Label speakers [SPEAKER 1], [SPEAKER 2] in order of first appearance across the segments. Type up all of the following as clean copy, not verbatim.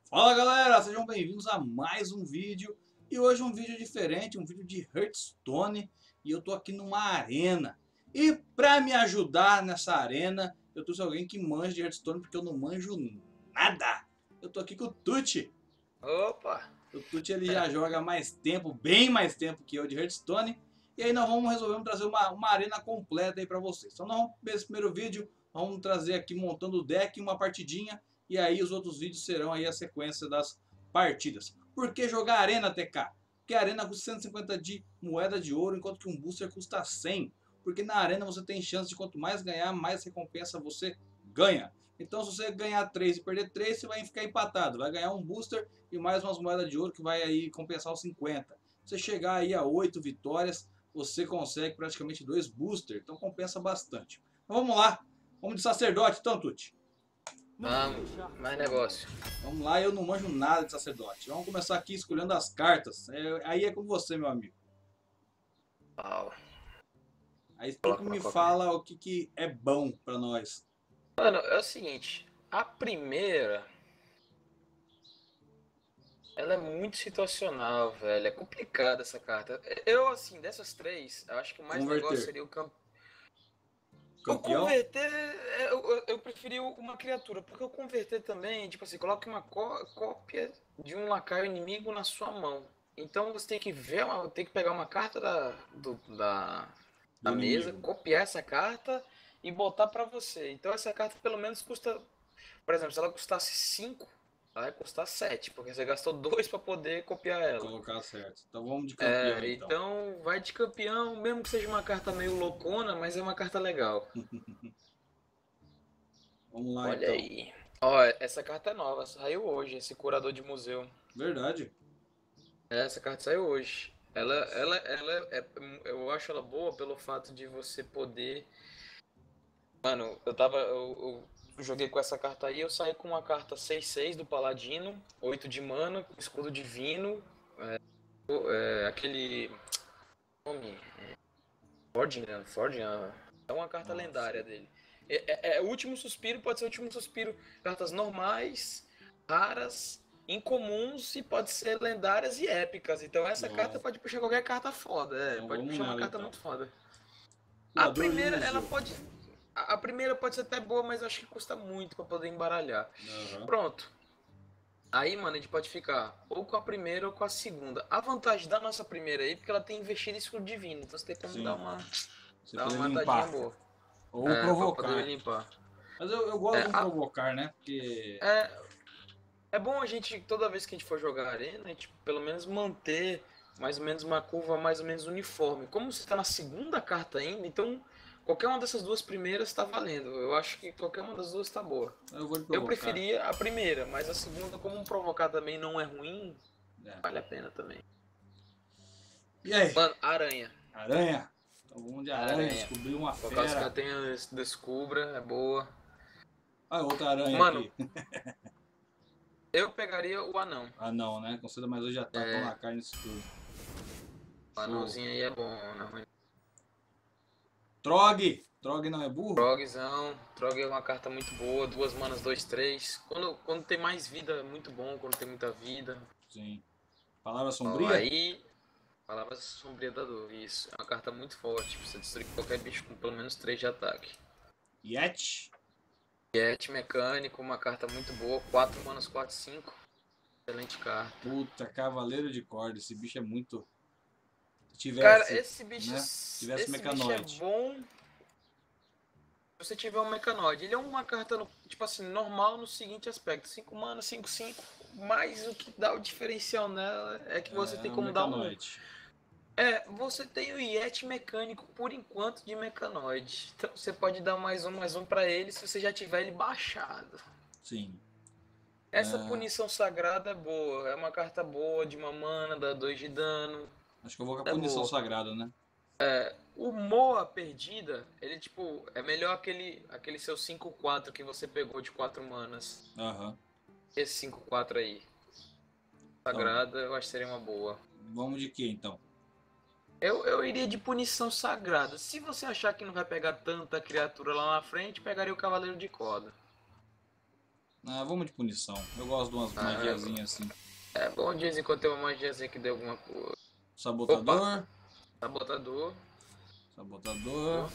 [SPEAKER 1] Fala galera, sejam bem-vindos a mais um vídeo. E hoje um vídeo diferente, um vídeo de Hearthstone. E eu tô aqui numa arena. E pra me ajudar nessa arena, eu trouxe alguém que manja de Hearthstone, porque eu não manjo nada. Eu tô aqui com o Tucci.
[SPEAKER 2] Opa!
[SPEAKER 1] O Tucci ele já joga há mais tempo, bem mais tempo que eu de Hearthstone. E aí nós resolvemos trazer uma arena completa aí pra vocês. Então nós vamos ver esse primeiro vídeo, vamos trazer aqui montando o deck, uma partidinha. E aí os outros vídeos serão aí a sequência das partidas. Por que jogar arena, TK? Porque a arena custa 150 de moeda de ouro, enquanto que um booster custa 100. Porque na arena você tem chance de quanto mais ganhar, mais recompensa você ganha. Então se você ganhar 3 e perder 3, você vai ficar empatado. Vai ganhar um booster e mais umas moedas de ouro que vai aí compensar os 50. Se você chegar aí a 8 vitórias, você consegue praticamente 2 boosters. Então compensa bastante. Então vamos lá. Vamos de sacerdote, então, Tuti.
[SPEAKER 2] Vamos, mais negócio.
[SPEAKER 1] Vamos lá, eu não manjo nada de sacerdote. Vamos começar aqui escolhendo as cartas. Aí é com você, meu amigo.
[SPEAKER 2] Pau.
[SPEAKER 1] Aí tu que
[SPEAKER 2] Coloca uma
[SPEAKER 1] me
[SPEAKER 2] cópia.
[SPEAKER 1] fala o que é bom pra nós.
[SPEAKER 2] Mano, é o seguinte. A primeira, ela é muito situacional, velho. É complicada essa carta. Eu, assim, dessas três, eu acho que o mais negócio
[SPEAKER 1] Converter.
[SPEAKER 2] seria o campo. O
[SPEAKER 1] Campeão?
[SPEAKER 2] converter, eu preferi uma criatura, porque o converter também, tipo assim, coloca uma cópia de um lacaio inimigo na sua mão. Então você tem que ver, tem que pegar uma carta
[SPEAKER 1] Do
[SPEAKER 2] da mesa,
[SPEAKER 1] inimigo.
[SPEAKER 2] copiar essa carta e botar pra você. Então essa carta pelo menos custa, por exemplo, se ela custasse 5, ela vai custar 7, porque você gastou 2 pra poder copiar ela.
[SPEAKER 1] Colocar certo. Então vamos de campeão, então.
[SPEAKER 2] Então vai de campeão, mesmo que seja uma carta meio loucona, mas é uma carta legal.
[SPEAKER 1] Vamos lá,
[SPEAKER 2] Olha
[SPEAKER 1] então.
[SPEAKER 2] aí. Ó, essa carta é nova, saiu hoje, esse curador de museu.
[SPEAKER 1] Verdade.
[SPEAKER 2] Essa carta saiu hoje. Eu acho ela boa pelo fato de você poder. Mano, eu joguei com essa carta aí, eu saí com uma carta 6/6 do Paladino, 8 de mana, escudo divino, aquele nome, Fordian, é uma carta
[SPEAKER 1] Nossa.
[SPEAKER 2] lendária dele. O último suspiro, pode ser o último suspiro. Cartas normais, raras, incomuns e pode ser lendárias e épicas. Então essa carta
[SPEAKER 1] Nossa.
[SPEAKER 2] pode puxar qualquer carta foda.
[SPEAKER 1] Então
[SPEAKER 2] Pode
[SPEAKER 1] vamos
[SPEAKER 2] puxar uma
[SPEAKER 1] nela,
[SPEAKER 2] carta
[SPEAKER 1] então.
[SPEAKER 2] muito foda. A
[SPEAKER 1] Curador de
[SPEAKER 2] primeira, ela
[SPEAKER 1] museu.
[SPEAKER 2] pode. A primeira pode ser até boa, mas eu acho que custa muito pra poder embaralhar.
[SPEAKER 1] Aham.
[SPEAKER 2] Pronto. Aí, mano, a gente pode ficar ou com a primeira ou com a segunda. A vantagem da nossa primeira aí, porque ela tem investido em escudo divino. Então você tem como
[SPEAKER 1] Sim. Você
[SPEAKER 2] dar
[SPEAKER 1] poder
[SPEAKER 2] uma matadinha
[SPEAKER 1] limpar.
[SPEAKER 2] boa.
[SPEAKER 1] Ou
[SPEAKER 2] Pra poder
[SPEAKER 1] provocar.
[SPEAKER 2] limpar.
[SPEAKER 1] Mas eu gosto
[SPEAKER 2] É,
[SPEAKER 1] de um
[SPEAKER 2] a-
[SPEAKER 1] provocar, né? Porque.
[SPEAKER 2] é, é bom a gente, toda vez que a gente for jogar arena, a gente pelo menos manter mais ou menos uma curva mais ou menos uniforme. Como você está na segunda carta ainda, então qualquer uma dessas duas primeiras está valendo. Eu acho que qualquer uma das duas está boa.
[SPEAKER 1] Eu vou de
[SPEAKER 2] Eu
[SPEAKER 1] provocar.
[SPEAKER 2] preferia a primeira, mas a segunda, como provocar também não é ruim,
[SPEAKER 1] É.
[SPEAKER 2] vale a pena também.
[SPEAKER 1] E aí?
[SPEAKER 2] Mano, aranha.
[SPEAKER 1] Aranha? Então vamos de aranha.
[SPEAKER 2] Aranha.
[SPEAKER 1] Descobriu uma
[SPEAKER 2] Por causa que
[SPEAKER 1] fera.
[SPEAKER 2] ela tem a descubra, é boa.
[SPEAKER 1] Ah, outra aranha
[SPEAKER 2] Mano,
[SPEAKER 1] aqui.
[SPEAKER 2] eu pegaria o anão.
[SPEAKER 1] Ah, não, né? Conceda mais 2 de ataque com
[SPEAKER 2] É,
[SPEAKER 1] lacar nesse turno.
[SPEAKER 2] o
[SPEAKER 1] Show.
[SPEAKER 2] anãozinho aí é bom, não é ruim.
[SPEAKER 1] Trog! Trog não é burro?
[SPEAKER 2] Trogzão, Trog é uma carta muito boa, 2 manas, 2/3. Quando tem mais vida é muito bom, quando tem muita vida.
[SPEAKER 1] Sim. Palavra
[SPEAKER 2] Ó,
[SPEAKER 1] sombria?
[SPEAKER 2] aí, Palavra Sombria da Dor, isso. É uma carta muito forte, pra você destruir qualquer bicho com pelo menos 3 de ataque.
[SPEAKER 1] Yet?
[SPEAKER 2] Jet Mecânico, uma carta muito boa, 4 manas, 4/5. Excelente carta.
[SPEAKER 1] Puta, cavaleiro de corda. Esse bicho é muito. Se
[SPEAKER 2] Cara,
[SPEAKER 1] tivesse, né? Se tivesse
[SPEAKER 2] esse bicho é
[SPEAKER 1] mecanoide.
[SPEAKER 2] bom se você tiver um Mecanoide. Ele é uma carta, tipo assim, normal no seguinte aspecto: 5 manas, 5/5. Mas o que dá o diferencial nela é que você
[SPEAKER 1] É
[SPEAKER 2] tem
[SPEAKER 1] um
[SPEAKER 2] como dar um.
[SPEAKER 1] mecanoide.
[SPEAKER 2] Você tem o Yeti mecânico por enquanto de Mecanoide. Então você pode dar mais um pra ele se você já tiver ele baixado.
[SPEAKER 1] Sim.
[SPEAKER 2] Essa punição sagrada é boa. É uma carta boa de uma mana, dá 2 de dano.
[SPEAKER 1] Acho que eu vou com a
[SPEAKER 2] É
[SPEAKER 1] punição
[SPEAKER 2] boa.
[SPEAKER 1] sagrada, né?
[SPEAKER 2] O Moa perdida, ele tipo, é melhor aquele seu 5/4 que você pegou de 4 manas.
[SPEAKER 1] Aham.
[SPEAKER 2] Esse 5/4 aí.
[SPEAKER 1] Então,
[SPEAKER 2] Sagrada, eu acho que seria uma boa.
[SPEAKER 1] vamos de quê então?
[SPEAKER 2] Eu iria de punição sagrada. Se você achar que não vai pegar tanta criatura lá na frente, pegaria o Cavaleiro de Corda.
[SPEAKER 1] Ah, vamos de punição. Eu gosto de umas magiazinhas assim.
[SPEAKER 2] É bom de vez em quando ter uma magiazinha que dê alguma coisa. Opa,
[SPEAKER 1] Sabotador.
[SPEAKER 2] sabotador.
[SPEAKER 1] Sabotador.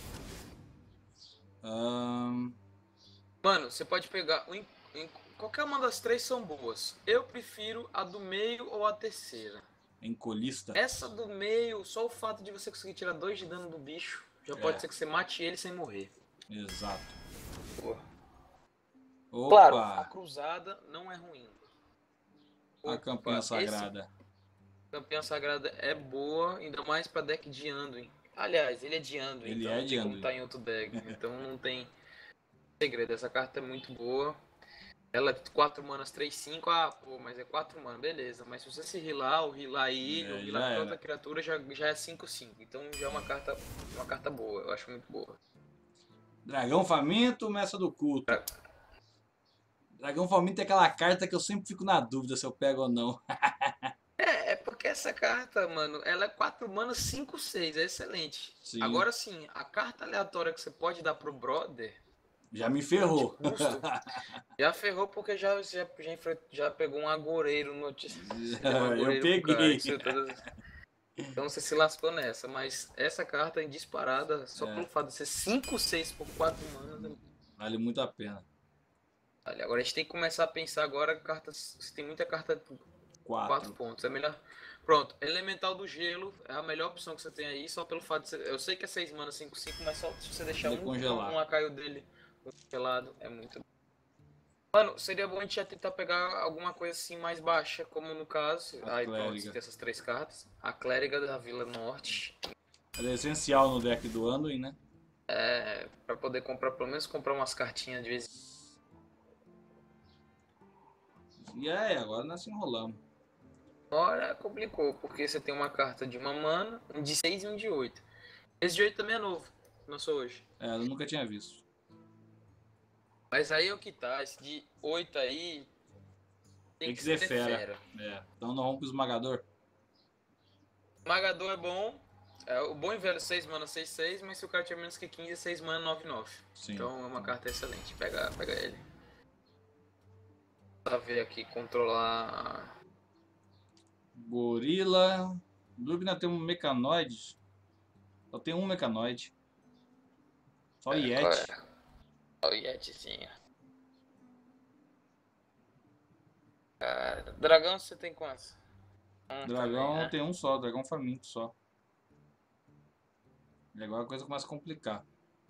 [SPEAKER 1] Ahn,
[SPEAKER 2] Mano, você pode pegar. Qualquer uma das três são boas. Eu prefiro a do meio ou a terceira.
[SPEAKER 1] encolista.
[SPEAKER 2] Essa do meio, só o fato de você conseguir tirar 2 de dano do bicho, já pode
[SPEAKER 1] É,
[SPEAKER 2] ser que você mate ele sem morrer.
[SPEAKER 1] exato.
[SPEAKER 2] Porra. Claro, a
[SPEAKER 1] Opa!
[SPEAKER 2] cruzada não é ruim.
[SPEAKER 1] A campeã
[SPEAKER 2] Opa, esse
[SPEAKER 1] sagrada.
[SPEAKER 2] campeã sagrada é boa, ainda mais pra deck de Anduin. Aliás, ele é de Anduin,
[SPEAKER 1] Ele
[SPEAKER 2] então
[SPEAKER 1] é
[SPEAKER 2] não
[SPEAKER 1] de
[SPEAKER 2] tem como
[SPEAKER 1] Anduin.
[SPEAKER 2] estar em outro deck. Então não tem segredo. Essa carta é muito boa. Ela é 4 manas 3/5. Ah, pô, mas é 4 manas, beleza. Mas se você se healar, ou healar ele, ou
[SPEAKER 1] É,
[SPEAKER 2] healar
[SPEAKER 1] já
[SPEAKER 2] qualquer outra
[SPEAKER 1] era.
[SPEAKER 2] criatura, já é 5/5. Então já é uma carta boa, eu acho muito boa.
[SPEAKER 1] Dragão faminto, mestra do culto. Dragão faminto é aquela carta que eu sempre fico na dúvida se eu pego ou não.
[SPEAKER 2] É porque essa carta, mano, ela é 4 manas 5/6, é excelente.
[SPEAKER 1] Sim,
[SPEAKER 2] Agora sim, a carta aleatória que você pode dar pro brother,
[SPEAKER 1] já me
[SPEAKER 2] de
[SPEAKER 1] ferrou.
[SPEAKER 2] custo, já ferrou porque já pegou um agoureiro no Você deu um
[SPEAKER 1] Eu
[SPEAKER 2] agoureiro pro cara.
[SPEAKER 1] peguei.
[SPEAKER 2] Então você se lascou nessa. Mas essa carta é disparada, só
[SPEAKER 1] É,
[SPEAKER 2] pelo fato de ser 5/6 por 4 manas.
[SPEAKER 1] vale muito a pena.
[SPEAKER 2] Olha, agora a gente tem que começar a pensar agora cartas. Se tem muita carta 4
[SPEAKER 1] 4.
[SPEAKER 2] pontos. É melhor. Pronto, Elemental do Gelo é a melhor opção que você tem aí, só pelo fato de ser. Eu sei que é 6 manas 5/5, mas só se você deixar
[SPEAKER 1] De congelar.
[SPEAKER 2] um lacaio dele congelado, é muito. Mano, seria bom a gente já tentar pegar alguma coisa assim mais baixa, como no caso.
[SPEAKER 1] A
[SPEAKER 2] Aí pronto, você
[SPEAKER 1] clériga.
[SPEAKER 2] tem essas 3 cartas. A Clériga da Vila Norte.
[SPEAKER 1] Ela é essencial no deck do Anduin, né?
[SPEAKER 2] Pra poder comprar, pelo menos comprar umas cartinhas de vez em
[SPEAKER 1] E aí, agora nós se enrolamos.
[SPEAKER 2] quando. Agora complicou, porque você tem uma carta de uma mana, um de 6 e um de 8. Esse de 8 também é novo, lançou hoje.
[SPEAKER 1] É, eu nunca tinha visto.
[SPEAKER 2] Mas aí é o que tá, esse de 8 aí tem
[SPEAKER 1] Tem
[SPEAKER 2] que
[SPEAKER 1] que ser
[SPEAKER 2] ser
[SPEAKER 1] fera.
[SPEAKER 2] fera.
[SPEAKER 1] É. Então nós vamos pro esmagador.
[SPEAKER 2] Magador é bom, o bom e velho 6 mana 6/6, mas se o cara tiver menos que 15, é 6 mana 9/9.
[SPEAKER 1] Sim.
[SPEAKER 2] Então é uma carta excelente, pega ele. Pra ver aqui, controlar.
[SPEAKER 1] Gorila. Lugna tem um mecanoide. Só tem um mecanoide. Só
[SPEAKER 2] Qual é?
[SPEAKER 1] Yeti.
[SPEAKER 2] Olha o Yetizinho. Dragão você tem quantos? Também,
[SPEAKER 1] Dragão
[SPEAKER 2] né?
[SPEAKER 1] tem um só, dragão faminto só. E agora a coisa começa a complicar.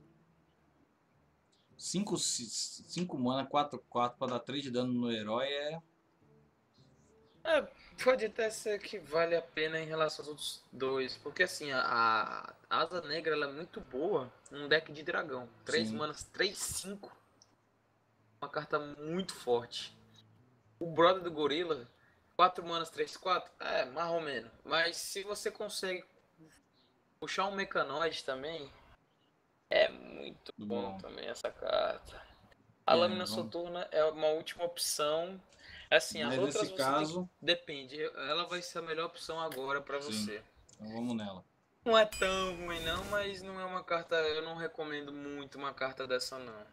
[SPEAKER 1] 5 mana, 4/4 pra dar 3 de dano no herói é.
[SPEAKER 2] É, pode até ser que vale a pena em relação aos outros dois. Porque assim, a Asa Negra ela é muito boa num deck de dragão. 3
[SPEAKER 1] Sim.
[SPEAKER 2] manas, 3/5. Uma carta muito forte. O Brother do Gorila, 4 manas, 3/4. É, mais ou menos. Mas se você consegue puxar um Mecanoide também, é muito bom
[SPEAKER 1] Bom.
[SPEAKER 2] também essa carta. A
[SPEAKER 1] É,
[SPEAKER 2] Lâmina
[SPEAKER 1] vamos.
[SPEAKER 2] Soturna é uma última opção. Assim, as
[SPEAKER 1] Mas
[SPEAKER 2] outras
[SPEAKER 1] nesse
[SPEAKER 2] você tem que.
[SPEAKER 1] caso,
[SPEAKER 2] Depende. Ela vai ser a melhor opção agora pra
[SPEAKER 1] sim.
[SPEAKER 2] você.
[SPEAKER 1] Então vamos nela.
[SPEAKER 2] Não é tão ruim não, mas não é uma carta. Eu não recomendo muito uma carta dessa não.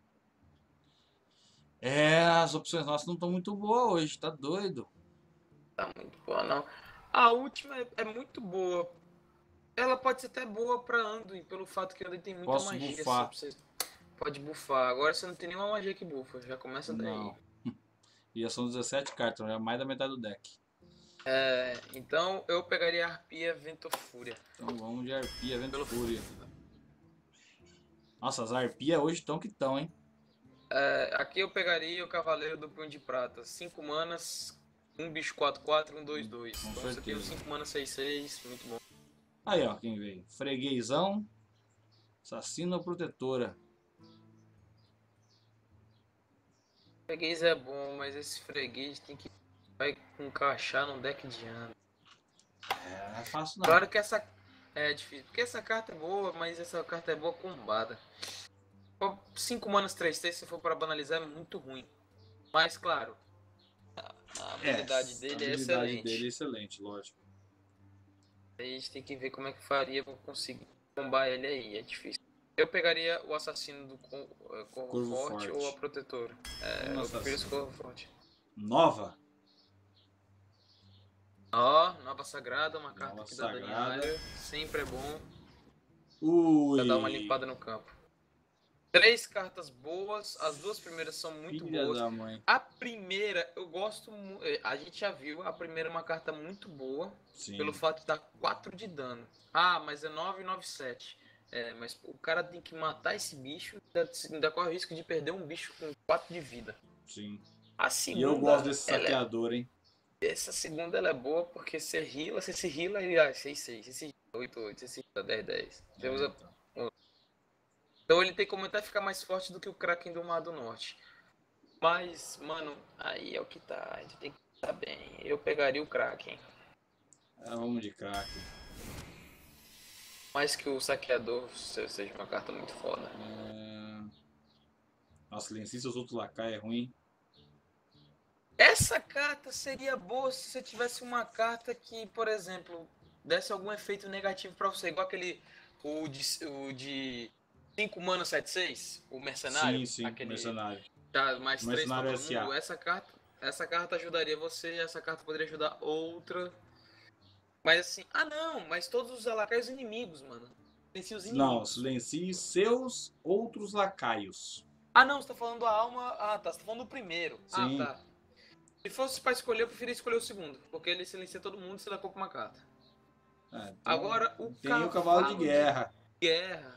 [SPEAKER 1] É, as opções nossas não estão muito boas hoje, tá doido.
[SPEAKER 2] Tá muito boa não. A última é muito boa. Ela pode ser até boa pra Anduin, pelo fato que Anduin tem muita
[SPEAKER 1] Posso
[SPEAKER 2] magia, assim,
[SPEAKER 1] bufar?
[SPEAKER 2] pra você pode bufar. Agora você não tem nenhuma magia que bufa, já começa daí.
[SPEAKER 1] Não. E já são 17 cartas, já é mais da metade do deck.
[SPEAKER 2] Então eu pegaria a Arpia Ventofúria.
[SPEAKER 1] Então vamos de arpia, vento
[SPEAKER 2] Pelo
[SPEAKER 1] fúria. Nossa, as arpias hoje estão que estão, hein?
[SPEAKER 2] Aqui eu pegaria o Cavaleiro do Punho de Prata. 5 manas, um bicho 4/4, um 2/2.
[SPEAKER 1] Com
[SPEAKER 2] Então você tem os
[SPEAKER 1] certeza.
[SPEAKER 2] 5 manas 6/6, muito bom.
[SPEAKER 1] Aí, ó, quem veio. Freguesão, assassina protetora.
[SPEAKER 2] Freguês é bom, mas esse freguês tem que vai encaixar num deck de ano.
[SPEAKER 1] É, não é fácil não.
[SPEAKER 2] Claro que essa é difícil, porque essa carta é boa, mas essa carta é boa combada. 5 manas 3/3, se for para banalizar, é muito ruim. Mas claro, a
[SPEAKER 1] É,
[SPEAKER 2] habilidade
[SPEAKER 1] a
[SPEAKER 2] dele é
[SPEAKER 1] habilidade dele é
[SPEAKER 2] excelente.
[SPEAKER 1] excelente, lógico.
[SPEAKER 2] Aí a gente tem que ver como é que faria pra conseguir combar ele aí, é difícil. Eu pegaria o assassino do Corvo
[SPEAKER 1] Corvo
[SPEAKER 2] Forte ou a
[SPEAKER 1] Forte.
[SPEAKER 2] protetora.
[SPEAKER 1] Um
[SPEAKER 2] Eu prefiro esse
[SPEAKER 1] assassino.
[SPEAKER 2] Corvo Forte.
[SPEAKER 1] Nova.
[SPEAKER 2] Ó, Nova Sagrada, uma carta
[SPEAKER 1] Nova
[SPEAKER 2] aqui da
[SPEAKER 1] Sagrada.
[SPEAKER 2] Daniária. Sempre é bom pra dar uma
[SPEAKER 1] Ui.
[SPEAKER 2] limpada no campo. 3 cartas boas, as 2 primeiras são muito
[SPEAKER 1] Filha
[SPEAKER 2] boas.
[SPEAKER 1] da mãe.
[SPEAKER 2] A primeira, eu gosto muito. A gente já viu, a primeira é uma carta muito boa, pelo
[SPEAKER 1] Sim.
[SPEAKER 2] fato de dar 4 de dano. Ah, mas é 997. É, mas o cara tem que matar esse bicho, ainda corre o risco de perder um bicho com 4 de vida.
[SPEAKER 1] Sim.
[SPEAKER 2] A
[SPEAKER 1] E eu gosto
[SPEAKER 2] segunda,
[SPEAKER 1] desse saqueador, hein?
[SPEAKER 2] essa segunda ela é boa porque você se heala e 6, você se heala 8, você se heala 10. Você
[SPEAKER 1] É,
[SPEAKER 2] usa.
[SPEAKER 1] então.
[SPEAKER 2] Então ele tem como até ficar mais forte do que o Kraken do Mar do Norte. Mas, mano, aí é o que tá. A gente tem que estar bem. Eu pegaria o Kraken.
[SPEAKER 1] Vamos de craque.
[SPEAKER 2] Mais que o Saqueador seja uma carta muito foda.
[SPEAKER 1] Nossa, silencia seus outros lacai é ruim.
[SPEAKER 2] Essa carta seria boa se você tivesse uma carta que, por exemplo, desse algum efeito negativo pra você. Igual aquele. O de 5 mana 7/6, o Mercenário.
[SPEAKER 1] Sim, sim.
[SPEAKER 2] Aquele.
[SPEAKER 1] Mercenário.
[SPEAKER 2] Dá mais 3 pra
[SPEAKER 1] Mercenário
[SPEAKER 2] todo
[SPEAKER 1] SA.
[SPEAKER 2] mundo. Essa carta ajudaria você. Essa carta poderia ajudar outra. Mas assim, não, mas todos os lacaios inimigos, mano. Venci os
[SPEAKER 1] Não,
[SPEAKER 2] inimigos.
[SPEAKER 1] silencie seus outros lacaios.
[SPEAKER 2] Não, você tá falando da alma. Tá, você tá falando do primeiro.
[SPEAKER 1] Sim.
[SPEAKER 2] Tá. Se fosse pra escolher, eu preferia escolher o segundo, porque ele silencia todo mundo e você dá pouco uma carta.
[SPEAKER 1] Então
[SPEAKER 2] Agora, o
[SPEAKER 1] tem o cavalo de
[SPEAKER 2] cavalo de
[SPEAKER 1] guerra.
[SPEAKER 2] guerra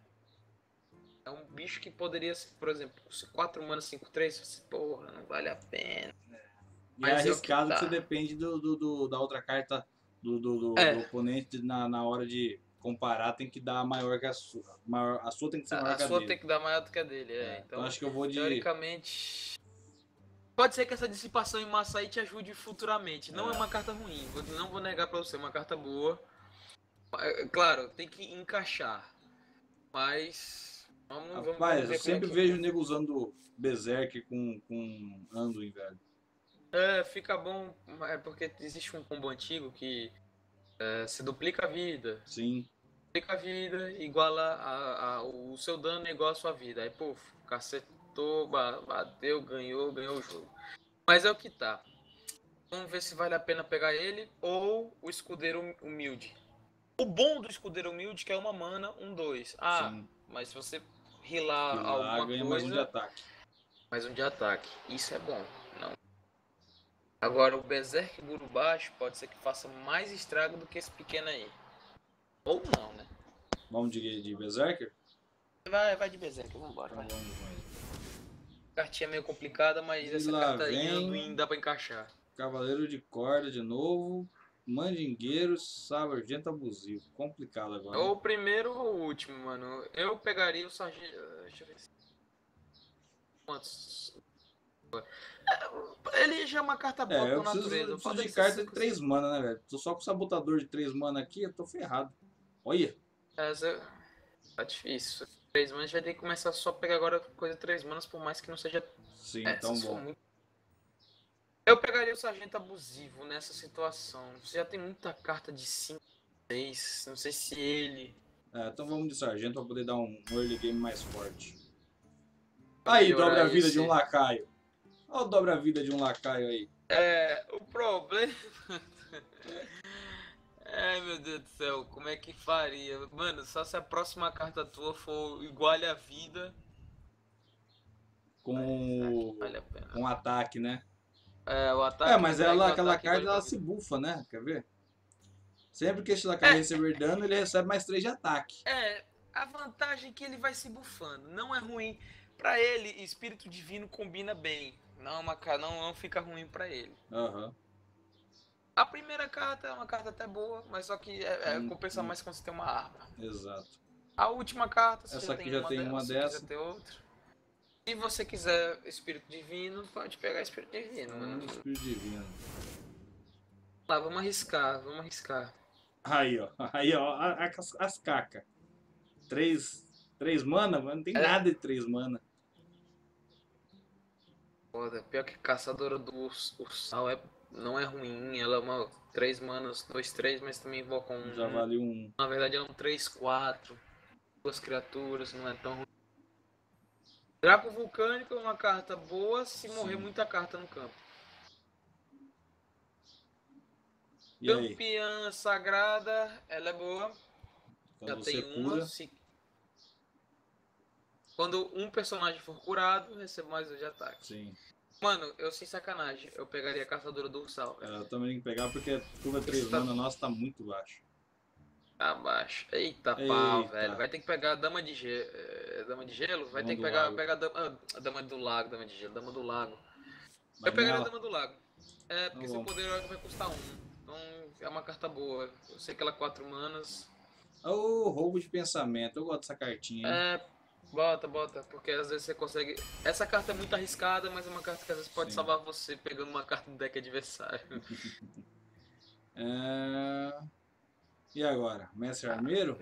[SPEAKER 2] é um bicho que poderia ser, por exemplo, 4 mana 5/3, você, porra, não vale a pena.
[SPEAKER 1] E é
[SPEAKER 2] Mas é o que
[SPEAKER 1] arriscado que você
[SPEAKER 2] tá.
[SPEAKER 1] depende da outra carta do
[SPEAKER 2] É,
[SPEAKER 1] oponente na hora de comparar, tem que dar maior que a sua. A sua tem que ser maior
[SPEAKER 2] a
[SPEAKER 1] que a
[SPEAKER 2] sua tem
[SPEAKER 1] dele.
[SPEAKER 2] que dar maior do que a dele,
[SPEAKER 1] Então
[SPEAKER 2] Então,
[SPEAKER 1] acho que eu vou de.
[SPEAKER 2] teoricamente, pode ser que essa dissipação em massa aí te ajude futuramente. Não é
[SPEAKER 1] É,
[SPEAKER 2] uma carta ruim, não vou negar pra você, é uma carta boa. Claro, tem que encaixar. Mas vamos
[SPEAKER 1] rapaz, eu
[SPEAKER 2] ver como é
[SPEAKER 1] sempre
[SPEAKER 2] que
[SPEAKER 1] vejo o nego usando Berserk com Anduin, velho.
[SPEAKER 2] fica bom. É porque existe um combo antigo que se duplica a vida.
[SPEAKER 1] Sim.
[SPEAKER 2] Duplica a vida, iguala o seu dano é igual a sua vida. Aí, pô, cacetou, bateu, ganhou o jogo. Mas é o que tá. Vamos ver se vale a pena pegar ele ou o escudeiro humilde. O bom do escudeiro humilde é que é uma mana, 1/2.
[SPEAKER 1] Sim.
[SPEAKER 2] Mas se você
[SPEAKER 1] E
[SPEAKER 2] rilar
[SPEAKER 1] lá
[SPEAKER 2] alguma
[SPEAKER 1] ganha mais um de
[SPEAKER 2] coisa,
[SPEAKER 1] ataque.
[SPEAKER 2] mais um de ataque. Isso é bom. Não. Agora o Berserk Guru baixo pode ser que faça mais estrago do que esse pequeno aí. Ou não, né?
[SPEAKER 1] Vamos de Berserker?
[SPEAKER 2] Vai de Berserk, vambora,
[SPEAKER 1] Então
[SPEAKER 2] vai.
[SPEAKER 1] vamos, vamos.
[SPEAKER 2] Cartinha meio complicada, mas
[SPEAKER 1] E
[SPEAKER 2] essa
[SPEAKER 1] lá
[SPEAKER 2] carta em
[SPEAKER 1] vem
[SPEAKER 2] Anduin dá pra encaixar.
[SPEAKER 1] Cavaleiro de Corda de novo. Mandingueiro, Sargento Abusivo. Complicado agora, hein?
[SPEAKER 2] Ou o primeiro ou o último, mano. Eu pegaria o Sargento. Deixa eu ver quantos. Ele já é uma carta boa
[SPEAKER 1] Eu
[SPEAKER 2] por natureza.
[SPEAKER 1] eu
[SPEAKER 2] O
[SPEAKER 1] preciso
[SPEAKER 2] fato
[SPEAKER 1] de
[SPEAKER 2] dele ser
[SPEAKER 1] carta de
[SPEAKER 2] 5.
[SPEAKER 1] 3 mana, né, velho? Tô só com sabotador de 3 mana aqui, eu tô ferrado. Olha.
[SPEAKER 2] Essa tá difícil. 3 manas vai ter que começar só a pegar agora coisa 3 manas, por mais que não seja.
[SPEAKER 1] Sim, então
[SPEAKER 2] Se for
[SPEAKER 1] bom.
[SPEAKER 2] muito. Eu pegaria o Sargento Abusivo nessa situação. Você já tem muita carta de 5, 6. Não sei se ele
[SPEAKER 1] Então vamos de Sargento pra poder dar um early game mais forte.
[SPEAKER 2] vai
[SPEAKER 1] Aí, dobra
[SPEAKER 2] melhorar
[SPEAKER 1] a vida de um
[SPEAKER 2] esse.
[SPEAKER 1] lacaio. Olha o dobra a vida de um lacaio aí.
[SPEAKER 2] O problema. Ai meu Deus do céu, como é que faria? Mano, só se a próxima carta tua for iguale a vida.
[SPEAKER 1] Com
[SPEAKER 2] Vale a pena.
[SPEAKER 1] com ataque, né?
[SPEAKER 2] O ataque
[SPEAKER 1] Mas
[SPEAKER 2] entrega o
[SPEAKER 1] aquela
[SPEAKER 2] ataque igual
[SPEAKER 1] carta
[SPEAKER 2] a
[SPEAKER 1] ela se
[SPEAKER 2] vida.
[SPEAKER 1] bufa, né? Quer ver? Sempre que esse lacaio
[SPEAKER 2] É,
[SPEAKER 1] receber dano, ele recebe mais 3 de ataque.
[SPEAKER 2] a vantagem é que ele vai se bufando. Não é ruim. Pra ele, espírito divino combina bem. Não fica ruim pra ele.
[SPEAKER 1] Aham.
[SPEAKER 2] A primeira carta é uma carta até boa, mas só que compensa mais quando você tem uma arma.
[SPEAKER 1] Exato.
[SPEAKER 2] A última carta, você
[SPEAKER 1] Essa
[SPEAKER 2] já
[SPEAKER 1] aqui
[SPEAKER 2] tem
[SPEAKER 1] já
[SPEAKER 2] uma
[SPEAKER 1] tem
[SPEAKER 2] dela,
[SPEAKER 1] uma
[SPEAKER 2] se quiser
[SPEAKER 1] dessa.
[SPEAKER 2] ter outra. Se você quiser Espírito Divino, pode pegar Espírito Divino, mano.
[SPEAKER 1] Espírito divino.
[SPEAKER 2] Lá, vamos arriscar, vamos arriscar.
[SPEAKER 1] Aí, ó. Aí, ó. As cacas. 3 mana, mas não tem nada de 3 mana.
[SPEAKER 2] Foda, pior que Caçadora do Ursal não é ruim, ela é uma 3 manas, 2/3, mas também invoca
[SPEAKER 1] Já
[SPEAKER 2] um.
[SPEAKER 1] vale um.
[SPEAKER 2] Na verdade, é um 3/4. duas criaturas, não é tão ruim. Draco Vulcânico é uma carta boa se morrer muita carta no campo.
[SPEAKER 1] E aí?
[SPEAKER 2] Campeã Sagrada, ela é boa.
[SPEAKER 1] Quando
[SPEAKER 2] Já
[SPEAKER 1] você
[SPEAKER 2] tem uma.
[SPEAKER 1] cura,
[SPEAKER 2] Quando um personagem for curado, recebe mais 2 de ataque.
[SPEAKER 1] sim.
[SPEAKER 2] Mano, eu sem sacanagem, eu pegaria a Caçadora do Ursal, velho.
[SPEAKER 1] Eu também tenho que pegar porque a curva 3 mana nossa tá muito baixa.
[SPEAKER 2] Tá baixo. Eita pau,
[SPEAKER 1] Eita.
[SPEAKER 2] velho. Vai ter que pegar a Dama de Gelo. Dama de Gelo? Vai
[SPEAKER 1] Dama
[SPEAKER 2] ter que
[SPEAKER 1] do
[SPEAKER 2] pegar,
[SPEAKER 1] Lago.
[SPEAKER 2] pegar a Dama do Lago, Dama de Gelo, Dama do Lago.
[SPEAKER 1] Vai
[SPEAKER 2] Eu pegaria a
[SPEAKER 1] nela?
[SPEAKER 2] Dama do Lago. É, porque
[SPEAKER 1] Tá
[SPEAKER 2] seu
[SPEAKER 1] bom.
[SPEAKER 2] poder heróico vai custar 1. Então é uma carta boa. Eu sei que ela é 4 manas.
[SPEAKER 1] Ô, roubo de pensamento. Eu gosto dessa cartinha, hein?
[SPEAKER 2] É, bota. Porque às vezes você consegue. Essa carta é muito arriscada, mas é uma carta que às vezes pode
[SPEAKER 1] Sim.
[SPEAKER 2] salvar você pegando uma carta do deck adversário.
[SPEAKER 1] E agora? Mestre Armeiro?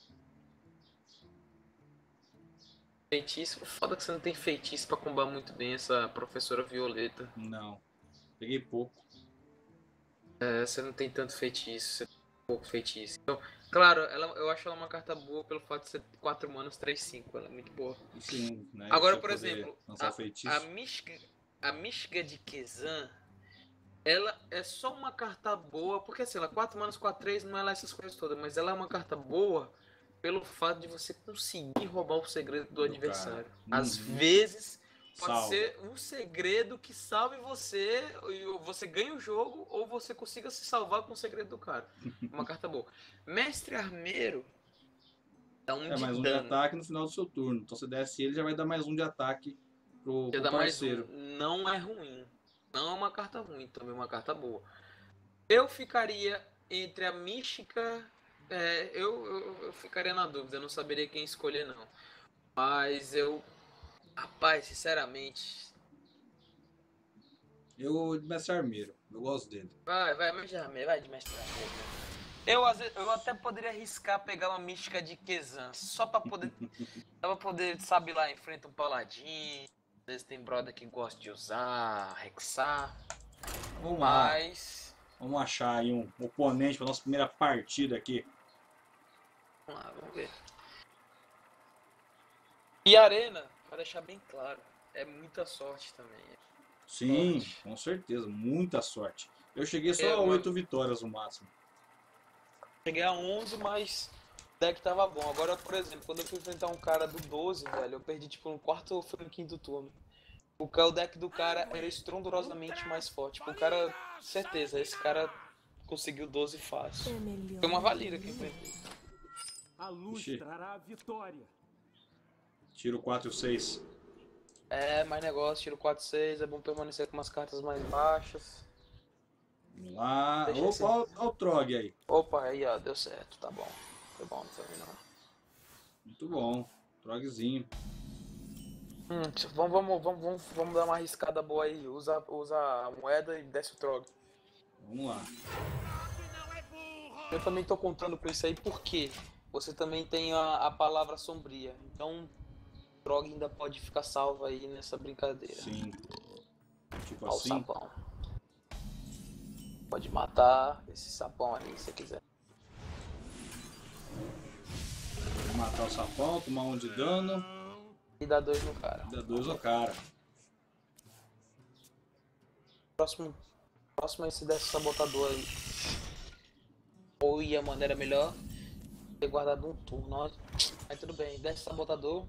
[SPEAKER 2] Feitiço. Foda que você não tem feitiço pra combar muito bem essa professora Violeta.
[SPEAKER 1] Não. Peguei pouco.
[SPEAKER 2] É, você não tem tanto feitiço, você tem pouco feitiço. Então, claro, eu acho ela uma carta boa pelo fato de ser 4 manas, 3/5. Ela é muito boa.
[SPEAKER 1] Sim, né?
[SPEAKER 2] Agora,
[SPEAKER 1] Você
[SPEAKER 2] por
[SPEAKER 1] poder
[SPEAKER 2] exemplo,
[SPEAKER 1] lançar o feitiço.
[SPEAKER 2] a Mística de Kezan, ela é só uma carta boa, porque assim, ela 4 manas, 4/3 não é lá essas coisas todas, mas ela é uma carta boa pelo fato de você conseguir roubar o segredo do adversário. Às vezes pode
[SPEAKER 1] Salva.
[SPEAKER 2] ser um segredo que salve você, e você ganha o jogo, ou você consiga se salvar com o segredo do cara. Uma carta boa. Mestre Armeiro dá um
[SPEAKER 1] É
[SPEAKER 2] de
[SPEAKER 1] mais um de
[SPEAKER 2] dano.
[SPEAKER 1] ataque no final do seu turno. Então você desce ele, já vai dar mais um de ataque pro
[SPEAKER 2] Já dá mais
[SPEAKER 1] parceiro.
[SPEAKER 2] um. Não é ruim. Não é uma carta ruim, também é uma carta boa. Eu ficaria entre a Mística. Eu ficaria na dúvida, eu não saberia quem escolher não. Mas eu. Rapaz, sinceramente.
[SPEAKER 1] Eu de Mestre Armeiro. Eu gosto dele.
[SPEAKER 2] Vai, Mestre Armeiro, vai de Mestre Armeiro. Eu até poderia arriscar pegar uma Mística de Kezan, só pra poder, sabe lá, enfrenta um paladin. Às vezes tem brother que gosta de usar, Rexar.
[SPEAKER 1] Vamos lá.
[SPEAKER 2] Mas.
[SPEAKER 1] Vamos achar aí um oponente para nossa primeira partida aqui.
[SPEAKER 2] Vamos lá, vamos ver. E Arena, pra deixar bem claro, é muita sorte também.
[SPEAKER 1] Sim,
[SPEAKER 2] Sorte.
[SPEAKER 1] com certeza. Muita sorte. Eu cheguei só a
[SPEAKER 2] mano.
[SPEAKER 1] 8 vitórias no máximo.
[SPEAKER 2] Cheguei a 11, mas o deck tava bom. Agora, por exemplo, quando eu fui enfrentar um cara do 12, velho, eu perdi tipo no quarto ou foi no quinto turno. O deck do cara era estrondorosamente mais forte. Tipo, o cara, certeza, esse cara conseguiu 12 fácil. Foi uma valida que eu enfrentei.
[SPEAKER 3] A luz
[SPEAKER 1] Ixi.
[SPEAKER 3] trará a vitória.
[SPEAKER 1] Tiro 4 e o 6.
[SPEAKER 2] É, mais negócio, tiro 4, 6, é bom permanecer com umas cartas mais baixas.
[SPEAKER 1] Vamos lá.
[SPEAKER 2] Deixa
[SPEAKER 1] Opa,
[SPEAKER 2] assim.
[SPEAKER 1] olha o Trog aí.
[SPEAKER 2] Opa, aí ó, deu certo, tá bom. Foi bom, não foi ruim não.
[SPEAKER 1] Muito bom. Trogzinho.
[SPEAKER 2] Vamos dar uma arriscada boa aí. Usa a moeda e desce o Trog.
[SPEAKER 1] Vamos lá.
[SPEAKER 2] Eu também tô contando com isso aí porque você também tem a palavra sombria. Então, o Trog ainda pode ficar salvo aí nessa brincadeira.
[SPEAKER 1] Sim. Tipo
[SPEAKER 2] Ó, o
[SPEAKER 1] assim.
[SPEAKER 2] sapão. Pode matar esse sapão aí se você quiser.
[SPEAKER 1] Vou matar o sapão, tomar um de dano.
[SPEAKER 2] E dá 2 no cara.
[SPEAKER 1] Dá 2 no cara.
[SPEAKER 2] Próximo é esse desse sabotador aí. Ou ia, mano, era melhor ter guardado um turno. Ó. Mas tudo bem, desce sabotador.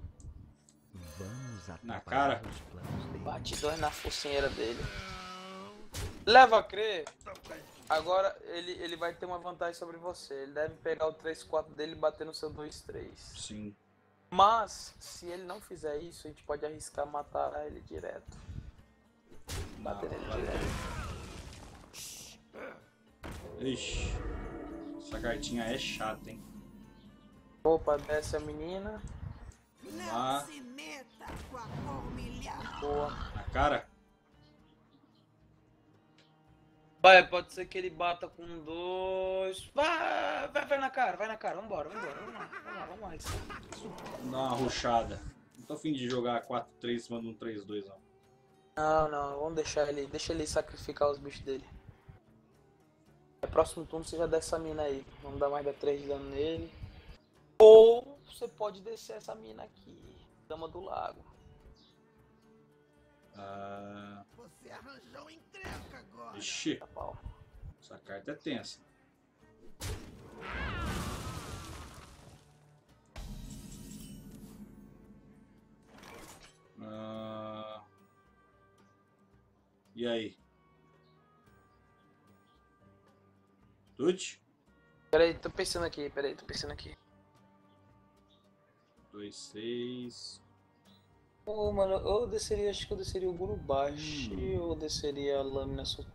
[SPEAKER 1] Na cara.
[SPEAKER 2] Bate 2 na focinheira dele. Leva a crer. Agora ele vai ter uma vantagem sobre você. Ele deve pegar o 3/4 dele e bater no seu 2/3.
[SPEAKER 1] Sim.
[SPEAKER 2] Mas, se ele não fizer isso, a gente pode arriscar matar ele direto. Bater nele direto.
[SPEAKER 1] Ixi. Essa cartinha é chata, hein?
[SPEAKER 2] Opa, desce a menina.
[SPEAKER 1] Vamos lá.
[SPEAKER 4] Se meta com a palmilhar.
[SPEAKER 2] Boa.
[SPEAKER 1] Na cara.
[SPEAKER 2] Vai, pode ser que ele bata com 2. Vai na cara, vambora. Vamos lá.
[SPEAKER 1] Vamos dar uma rushada. Não tô afim de jogar 4-3 em cima de um 3-2, não.
[SPEAKER 2] Não, vamos deixar ele. Deixa ele sacrificar os bichos dele. Próximo turno você já dá essa mina aí. Vamos dar mais da 3 de dano nele. Ou você pode descer essa mina aqui. Dama do Lago.
[SPEAKER 4] Você arranjou encrenca agora.
[SPEAKER 1] Ixi,
[SPEAKER 2] Tá pau.
[SPEAKER 1] essa carta é tensa. E aí? Tute?
[SPEAKER 2] Peraí, tô pensando aqui.
[SPEAKER 1] 2, 6.
[SPEAKER 2] Pô, mano, eu desceria, acho que eu desceria o Gurubashi ou eu desceria a lâmina solta.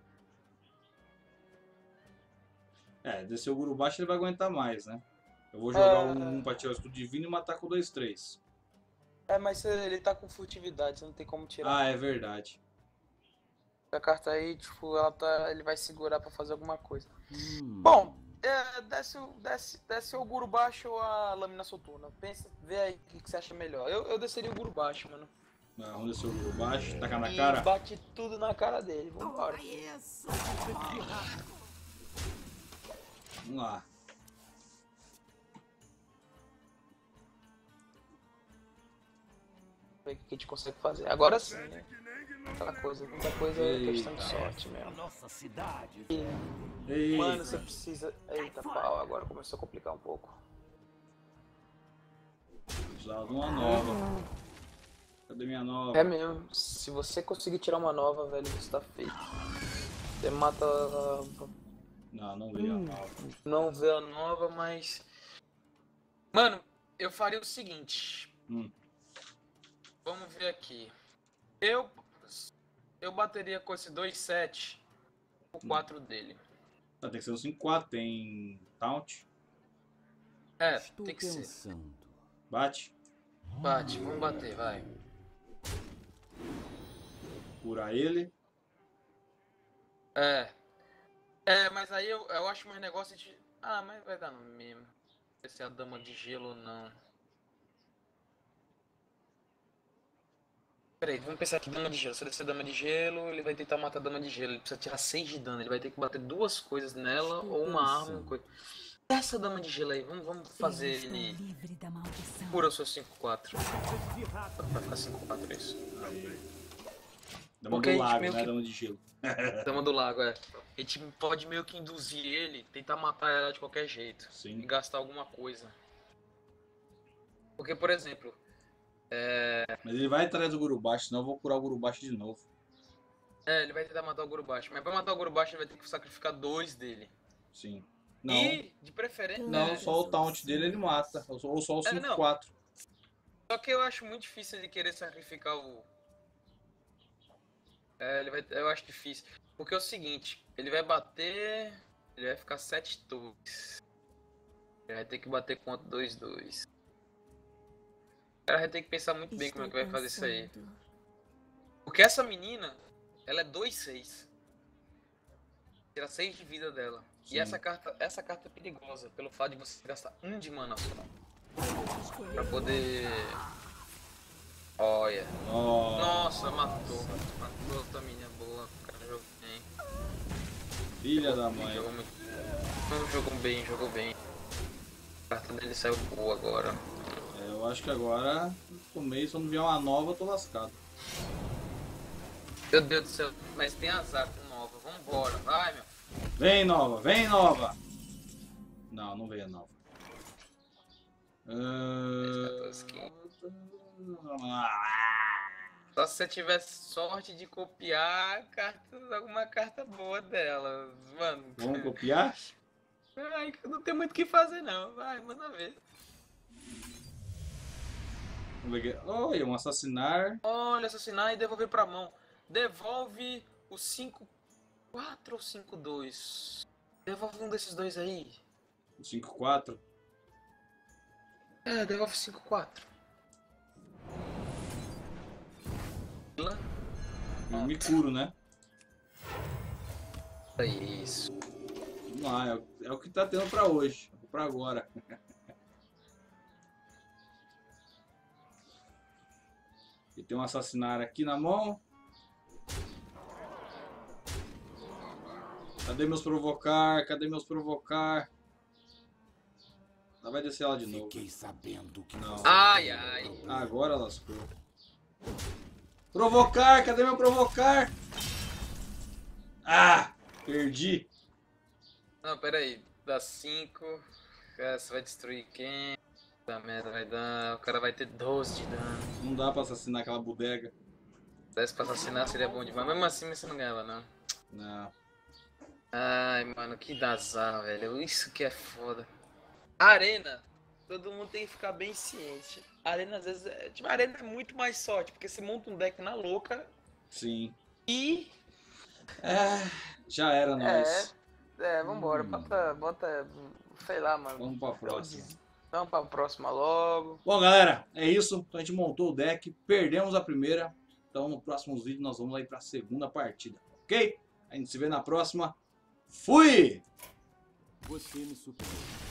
[SPEAKER 1] Descer o Gurubashi ele vai aguentar mais, né? Eu vou jogar um pra tirar o escudo divino e matar com 2, 3.
[SPEAKER 2] Mas ele tá com furtividade, você não tem como tirar.
[SPEAKER 1] Ah, é verdade.
[SPEAKER 2] A carta aí, tipo, ele vai segurar pra fazer alguma coisa. Bom, desce o Gurubashi ou a lâmina soturna. Pensa, vê aí o que você acha melhor. Eu desceria o Gurubashi, mano.
[SPEAKER 1] Vamos descer o Gurubashi, tacar na
[SPEAKER 2] E
[SPEAKER 1] cara.
[SPEAKER 2] bate tudo na cara dele. Vambora.
[SPEAKER 4] Toma isso.
[SPEAKER 1] Vamos lá.
[SPEAKER 2] Ver o que a gente consegue fazer. Agora sim, né? Muita coisa é questão de sorte mesmo.
[SPEAKER 3] Nossa cidade.
[SPEAKER 1] Ei,
[SPEAKER 2] Mano, você precisa. Eita pau, agora começou a complicar um pouco.
[SPEAKER 1] precisava de uma nova. Cadê minha nova?
[SPEAKER 2] É mesmo, se você conseguir tirar uma nova, velho, você tá feito. Você mata.
[SPEAKER 1] Não veio a nova.
[SPEAKER 2] Não vê a nova, mas. Mano, eu faria o seguinte. Vamos ver aqui. Eu bateria com esse 2-7 o 4 dele.
[SPEAKER 1] Tem que ser um 5-4, tem taunt.
[SPEAKER 3] Estou
[SPEAKER 2] Tem que ser.
[SPEAKER 1] Bate.
[SPEAKER 2] Bate, vamos bater, vai.
[SPEAKER 1] Curar ele.
[SPEAKER 2] Mas aí eu acho mais negócio de. Mas vai dar no mesmo. Se é a dama de gelo ou não. Peraí, vamos pensar aqui, dama de gelo. Se ele descer dama de gelo, ele vai tentar matar a dama de gelo. Ele precisa tirar 6 de dano. Ele vai ter que bater 2 coisas nela, ou uma arma, uma coisa. Essa dama de gelo aí, vamos fazer ele.
[SPEAKER 4] Livre da maldição.
[SPEAKER 2] Cura o seu 5-4. Vai ficar 5-4 isso.
[SPEAKER 1] Dama
[SPEAKER 2] Porque
[SPEAKER 1] do lago,
[SPEAKER 2] meio
[SPEAKER 1] né?
[SPEAKER 2] que-
[SPEAKER 1] Dama de gelo.
[SPEAKER 2] Dama do lago, A gente pode meio que induzir ele, tentar matar ela de qualquer jeito.
[SPEAKER 1] Sim.
[SPEAKER 2] E gastar alguma coisa. Porque, por exemplo.
[SPEAKER 1] Mas ele vai atrás do Gurubashi, senão eu vou curar o Gurubashi de novo.
[SPEAKER 2] Ele vai tentar matar o Gurubashi. Mas pra matar o Gurubashi, ele vai ter que sacrificar 2 dele.
[SPEAKER 1] Sim. Não,
[SPEAKER 2] E, de preferência.
[SPEAKER 1] não, só o taunt dele ele mata. Ou só o 5-4.
[SPEAKER 2] Só que eu acho muito difícil ele querer sacrificar o. Eu acho difícil. Porque é o seguinte, ele vai bater. Ele vai ficar 7-2. Ele vai ter que bater contra 2-2. O cara vai ter que pensar muito bem como é que vai fazer isso aí. Porque essa menina, ela é 2-6. Tira 6 de vida dela.
[SPEAKER 1] Sim.
[SPEAKER 2] E essa carta é perigosa, pelo fato de você gastar 1 de mana só. Pra poder. Olha. Nossa, matou a menina boa. O cara jogou bem.
[SPEAKER 1] Filha da mãe.
[SPEAKER 2] Jogou bem. A carta dele saiu boa agora.
[SPEAKER 1] Eu acho que agora, no meio, se eu não vier uma nova, eu tô lascado.
[SPEAKER 2] Meu Deus do céu, mas tem azar com nova. Vambora, vai, meu.
[SPEAKER 1] Vem nova, vem nova! Não veio a nova.
[SPEAKER 2] Só se você tivesse sorte de copiar alguma carta boa dela, mano.
[SPEAKER 1] Vamos copiar?
[SPEAKER 2] Ai, não tem muito o que fazer não, vai, manda ver.
[SPEAKER 1] Olha, um assassinar.
[SPEAKER 2] Olha, assassinar e devolver pra mão. Devolve o 5-4 ou 5-2? Devolve um desses dois aí.
[SPEAKER 1] O 5-4.
[SPEAKER 2] Devolve 5-4.
[SPEAKER 1] Eu me curo, né?
[SPEAKER 2] É isso.
[SPEAKER 1] Vamos lá, é o que tá tendo pra hoje. Pra agora. E tem um assassinar aqui na mão. Cadê meus provocar? Cadê meus provocar? Tá Ela vai descer ela de novo.
[SPEAKER 3] Fiquei sabendo que
[SPEAKER 1] Não.
[SPEAKER 2] Ai, ai.
[SPEAKER 1] Agora lascou. Provocar, cadê meu provocar? Ah, perdi.
[SPEAKER 2] Não, pera aí. Dá 5. Você vai destruir quem? Da merda vai dar. O cara vai ter 12 de dano.
[SPEAKER 1] Não dá pra assassinar aquela bodega.
[SPEAKER 2] Se desse pra assassinar seria bom demais. Mesmo assim você não ganhava, não.
[SPEAKER 1] Não.
[SPEAKER 2] Ai, mano, que azar, velho. Isso que é foda. Arena, todo mundo tem que ficar bem ciente. Arena, às vezes, tipo, a arena é muito mais sorte, porque você monta um deck na louca
[SPEAKER 1] Sim.
[SPEAKER 2] e...
[SPEAKER 1] É, já era nós.
[SPEAKER 2] Vambora, bota, sei lá, mano.
[SPEAKER 1] Vamos pra próxima.
[SPEAKER 2] Vamos pra próxima logo.
[SPEAKER 1] Bom, galera, é isso. Então a gente montou o deck, perdemos a primeira. Então no próximo vídeo nós vamos lá ir pra segunda partida, ok? A gente se vê na próxima. Fui!
[SPEAKER 3] você me superou.